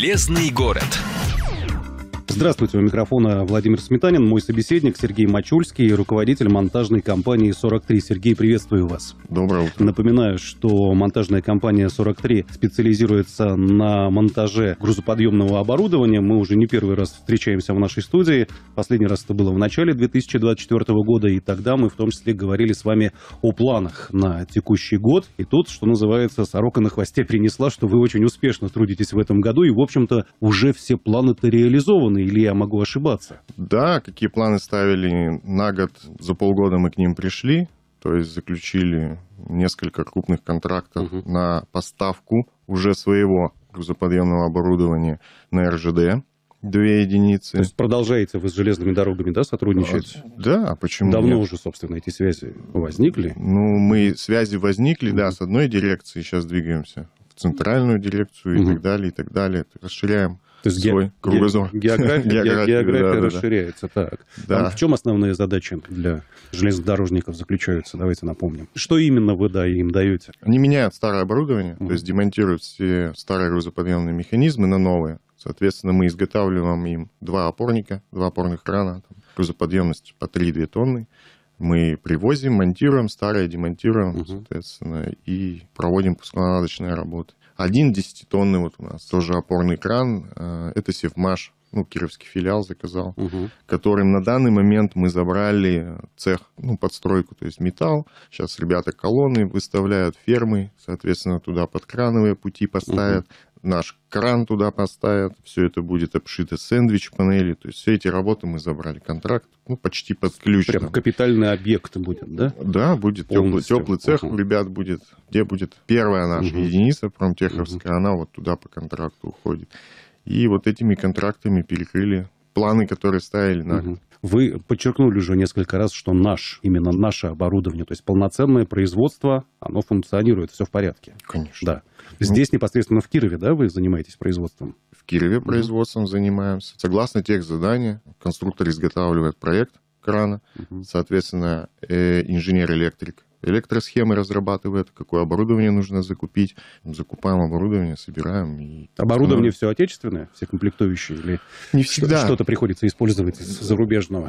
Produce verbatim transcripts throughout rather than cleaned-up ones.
Железный город. Здравствуйте, у микрофона Владимир Сметанин, мой собеседник Сергей Мачульский, руководитель монтажной компании сорок три. Сергей, приветствую вас. Доброе утро. Напоминаю, что монтажная компания сорок три специализируется на монтаже грузоподъемного оборудования. Мы уже не первый раз встречаемся в нашей студии. Последний раз это было в начале две тысячи двадцать четвёртого года, и тогда мы в том числе говорили с вами о планах на текущий год. И тут, что называется, сорока на хвосте принесла, что вы очень успешно трудитесь в этом году, и, в общем-то, уже все планы-то реализованы. Или я могу ошибаться? Да, какие планы ставили на год, за полгода мы к ним пришли, то есть заключили несколько крупных контрактов угу. на поставку уже своего грузоподъемного оборудования на эр жэ дэ, две единицы. То есть продолжаете вы с железными дорогами, да, сотрудничать? Да, почему Давно нет? уже, собственно, эти связи возникли? Ну, мы связи возникли, угу. да, с одной дирекции, сейчас двигаемся в центральную дирекцию угу. и так далее, и так далее. Расширяем. То есть свой ге- кругозор. География, география, география да, расширяется. Да. Так. Да. А в чем основные задачи для железнодорожников заключаются? Давайте напомним. Что именно вы да, им даете? Они меняют старое оборудование, Mm-hmm. то есть демонтируют все старые грузоподъемные механизмы на новые. Соответственно, мы изготавливаем им два опорника, два опорных крана, там, грузоподъемность по три-две тонны. Мы привозим, монтируем старое, демонтируем, uh-huh. соответственно, и проводим пусконаладочные работы. Один десятитонный вот у нас, тоже опорный кран, это Севмаш, ну, кировский филиал заказал, uh-huh. которым на данный момент мы забрали цех, ну, подстройку, то есть металл. Сейчас ребята колонны выставляют, фермы, соответственно, туда подкрановые пути поставят. Uh-huh. Наш кран туда поставят, все это будет обшито сэндвич-панели, то есть все эти работы мы забрали, контракт, ну, почти под ключ. Прям капитальный объект будет, да? Да, будет теплый, теплый цех uh-huh. у ребят будет, где будет первая наша uh-huh. единица промтеховская, uh-huh. она вот туда по контракту уходит. И вот этими контрактами перекрыли планы, которые ставили на год. Uh-huh. Вы подчеркнули уже несколько раз, что наш, именно наше оборудование, то есть полноценное производство, оно функционирует, все в порядке. Конечно. Да. Здесь непосредственно в Кирове, да, вы занимаетесь производством? В Кирове производством uh-huh. занимаемся. Согласно техзаданию, конструктор изготавливает проект крана, uh-huh. соответственно, инженер-электрик электросхемы разрабатывает, какое оборудование нужно закупить. Закупаем оборудование, собираем. И... Оборудование все отечественное, все комплектующие? Или не всегда. Что-то приходится использовать из зарубежного?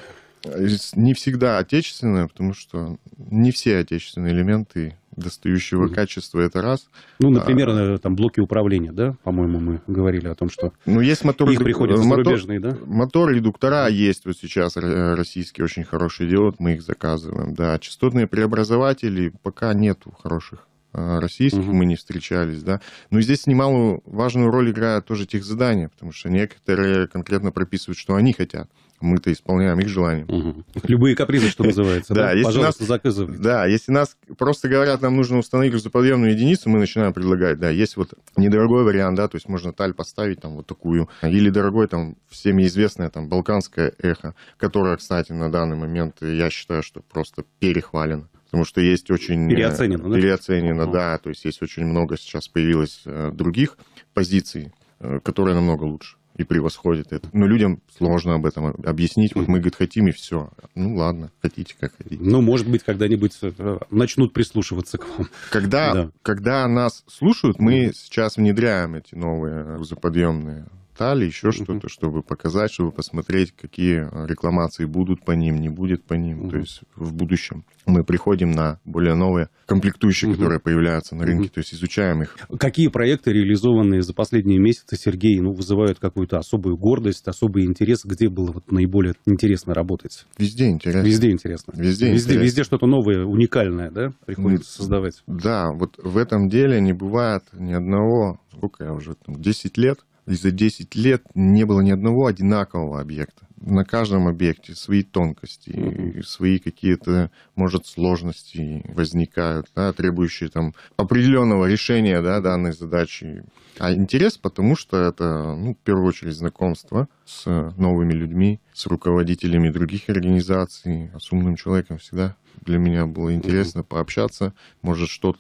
Не всегда отечественное, потому что не все отечественные элементы достающего mm-hmm. качества, это раз. Ну, например, а, там блоки управления, да? По-моему, мы говорили о том, что ну, есть мотор, их приходится мотор, зарубежные, да? Мотор, редуктора есть вот сейчас российские очень хорошие делают, мы их заказываем, да. Частотные преобразователи пока нету хороших российских, uh-huh. мы не встречались, да. Но здесь немалую важную роль играют тоже техзадания, потому что некоторые конкретно прописывают, что они хотят. Мы-то исполняем их желания. Угу. Любые капризы, что называется. Да, пожалуйста, заказывайте. Да, если нас просто говорят, нам нужно установить грузоподъемную единицу, мы начинаем предлагать, да, есть вот недорогой вариант, да, то есть можно таль поставить там вот такую, или дорогой там всеми известное там балканское эхо, которое, кстати, на данный момент я считаю, что просто перехвалено. Потому что есть очень... Переоценено, да? Переоценено, да. То есть есть очень много сейчас появилось других позиций, которые намного лучше и превосходит это. Но людям сложно об этом объяснить. Вот мы, говорит, хотим, и все. Ну, ладно, хотите, как хотите. Ну, может быть, когда-нибудь начнут прислушиваться к вам. Когда, да. когда нас слушают, мы сейчас внедряем эти новые грузоподъемные тали, еще uh-huh. что-то, чтобы показать, чтобы посмотреть, какие рекламации будут по ним, не будет по ним. Uh-huh. То есть в будущем мы приходим на более новые комплектующие, uh-huh. которые появляются на рынке, uh-huh. то есть изучаем их. Какие проекты, реализованные за последние месяцы, Сергей, ну, вызывают какую-то особую гордость, особый интерес? Где было вот наиболее интересно работать? Везде интересно. Везде интересно. Везде, везде, интересно. Везде что-то новое, уникальное, да, приходится mm. создавать? Да, вот в этом деле не бывает ни одного, сколько я уже, там, десять лет, и за десять лет не было ни одного одинакового объекта. На каждом объекте свои тонкости, mm-hmm. свои какие-то, может, сложности возникают, да, требующие там определенного решения, да, данной задачи. А интерес, потому что это, ну, в первую очередь, знакомство с новыми людьми, с руководителями других организаций, с умным человеком всегда для меня было интересно mm-hmm. пообщаться, может, что-то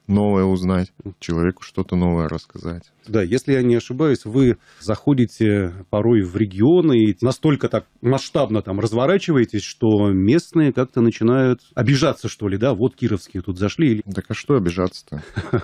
новое узнать, человеку что-то новое рассказать. Да, если я не ошибаюсь, вы заходите порой в регионы и настолько так масштабно там разворачиваетесь, что местные как-то начинают обижаться, что ли, да? Вот кировские тут зашли. Так а что обижаться-то?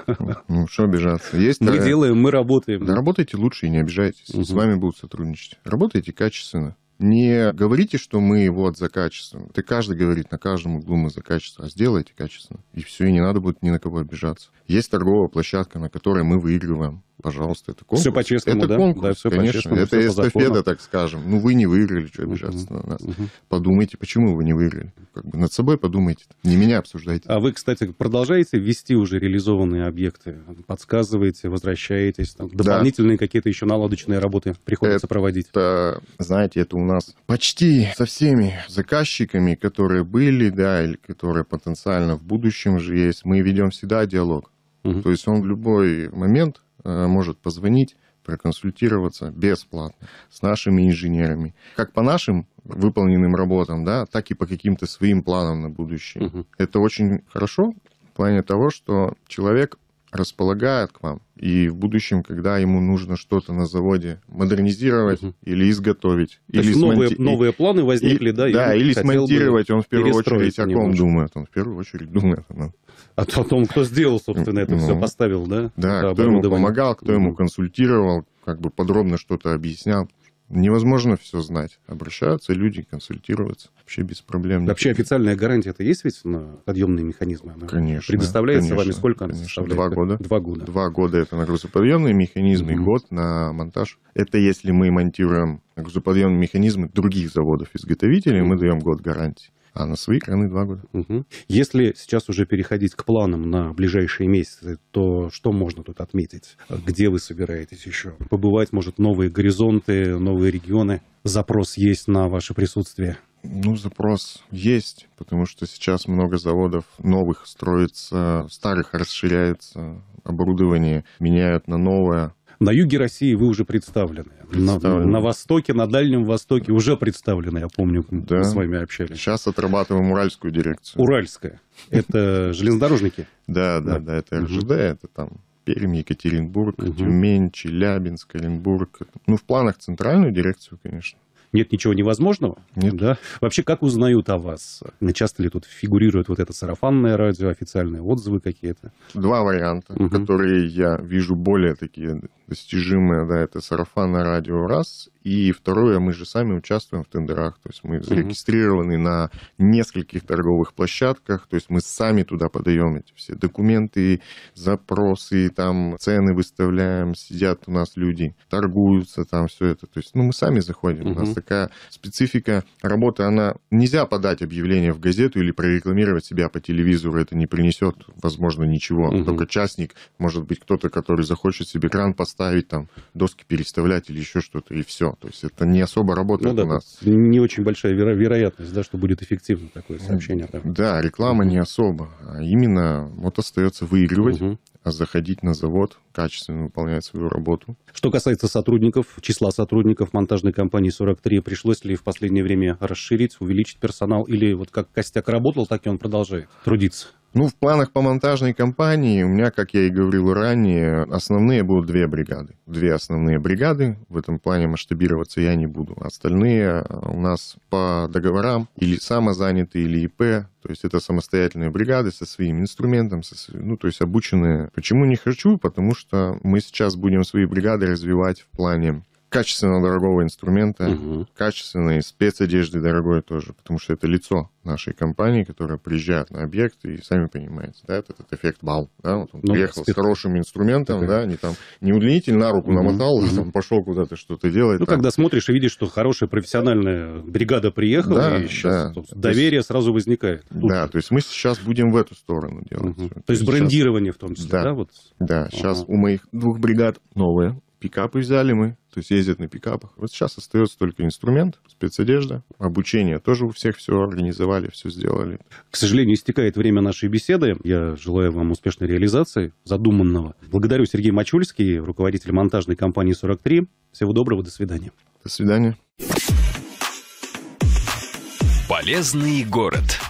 Ну, что обижаться? Есть Мы делаем, мы работаем. Да, работайте лучше и не обижайтесь. С вами будут сотрудничать. Работайте качественно. Не говорите, что мы вот за качество. Это каждый говорит, на каждом углу мы за качество. А сделайте качественно. И все, и не надо будет ни на кого обижаться. Есть торговая площадка, на которой мы выигрываем. Пожалуйста, это конкурс. Все по-честному, это да? конкурс, Да, все конечно. по-честному, это все по эстафета, закону. так скажем. Ну, вы не выиграли, что обижаться uh-huh. на нас. Uh-huh. Подумайте, почему вы не выиграли. Как бы над собой подумайте. Не меня обсуждайте. А вы, кстати, продолжаете вести уже реализованные объекты? Подсказываете, возвращаетесь? Там, дополнительные да. какие-то еще наладочные работы приходится это, проводить? Это, знаете, это у нас почти со всеми заказчиками, которые были, да, или которые потенциально в будущем же есть, мы ведем всегда диалог. Uh-huh. То есть он в любой момент может позвонить, проконсультироваться бесплатно с нашими инженерами. Как по нашим выполненным работам, да, так и по каким-то своим планам на будущее. Uh-huh. Это очень хорошо в плане того, что человек располагает к вам. И в будущем, когда ему нужно что-то на заводе модернизировать uh-huh. или изготовить. То или новые, смонти... новые планы возникли, и, да? Да, или смонтировать, он в первую очередь о ком немножко. думает? Он в первую очередь думает о нас. О том, кто сделал, собственно, это ну, все поставил, да? Да, кто ему помогал, кто uh-huh. ему консультировал, как бы подробно что-то объяснял. Невозможно все знать. Обращаются люди, консультироваться. Вообще без проблем. Вообще официальная гарантия это есть ведь на подъемные механизмы? Она конечно. Предоставляется конечно, вами сколько она конечно. составляет? Два года. Два года. Два года это на грузоподъемные механизмы, угу. год на монтаж. Это если мы монтируем грузоподъемные механизмы других заводов-изготовителей, угу. мы даем год гарантии. А на свои краны два года. Угу. Если сейчас уже переходить к планам на ближайшие месяцы, то что можно тут отметить? Где вы собираетесь еще побывать? Может, новые горизонты, новые регионы? Запрос есть на ваше присутствие? Ну, запрос есть, потому что сейчас много заводов новых строится, старых расширяется, оборудование меняют на новое. На юге России вы уже представлены. представлены. На, на востоке, на Дальнем Востоке уже представлены, я помню, да. мы с вами общались. Сейчас отрабатываем уральскую дирекцию. Уральская. Это железнодорожники? Да, да, да, это эр жэ дэ, это там Пермь, Екатеринбург, Тюмень, Челябинск, Оренбург. Ну, в планах центральную дирекцию, конечно. Нет ничего невозможного? Нет. Да? Вообще, как узнают о вас? Часто ли тут фигурирует вот это сарафанное радио, официальные отзывы какие-то? Два варианта, угу. которые я вижу более такие достижимые. Да, это сарафанное радио раз. И второе, мы же сами участвуем в тендерах. То есть мы зарегистрированы угу. на нескольких торговых площадках. То есть мы сами туда подаем эти все документы, запросы, там цены выставляем. Сидят у нас люди, торгуются там, все это. То есть ну, мы сами заходим. Угу. У нас такая специфика работы, она... Нельзя подать объявление в газету или прорекламировать себя по телевизору, это не принесет, возможно, ничего. Угу. Только частник, может быть, кто-то, который захочет себе кран поставить, там, доски переставлять или еще что-то, и все. То есть это не особо работает ну, да, у нас. Не очень большая веро- вероятность, да, что будет эффективно такое сообщение. Да, да реклама угу. не особо, а именно вот остается выигрывать. Угу. А заходить на завод, качественно выполнять свою работу. Что касается сотрудников, числа сотрудников монтажной компании сорок три, пришлось ли в последнее время расширить, увеличить персонал, или вот как костяк работал, так и он продолжает трудиться? Ну, в планах по монтажной компании у меня, как я и говорил ранее, основные будут две бригады. Две основные бригады. В этом плане масштабироваться я не буду. Остальные у нас по договорам или самозанятые, или и пэ. То есть это самостоятельные бригады со своим инструментом, со, ну, то есть обученные. Почему не хочу? Потому что мы сейчас будем свои бригады развивать в плане качественного дорогого инструмента, угу. качественной спецодежды дорогой тоже, потому что это лицо нашей компании, которая приезжает на объект, и сами понимаете, да, этот, этот эффект вау, да, вот он ну, приехал спец... с хорошим инструментом, да, не там, не удлинитель на руку угу. намотал, угу. там пошел куда-то что-то делать. Ну, там. Когда смотришь и видишь, что хорошая профессиональная бригада приехала, да, и сейчас да. доверие есть... сразу возникает. Да, то есть мы сейчас будем в эту сторону делать. Угу. То, то есть брендирование сейчас... в том числе, да? Да, вот. Да, сейчас ага. у моих двух бригад новые. Пикапы взяли мы, то есть ездят на пикапах. Вот сейчас остается только инструмент, спецодежда, обучение. Тоже у всех все организовали, все сделали. К сожалению, истекает время нашей беседы. Я желаю вам успешной реализации задуманного. Благодарю Сергей Мачульский, руководитель монтажной компании сорок три. Всего доброго, до свидания. До свидания. Полезный город.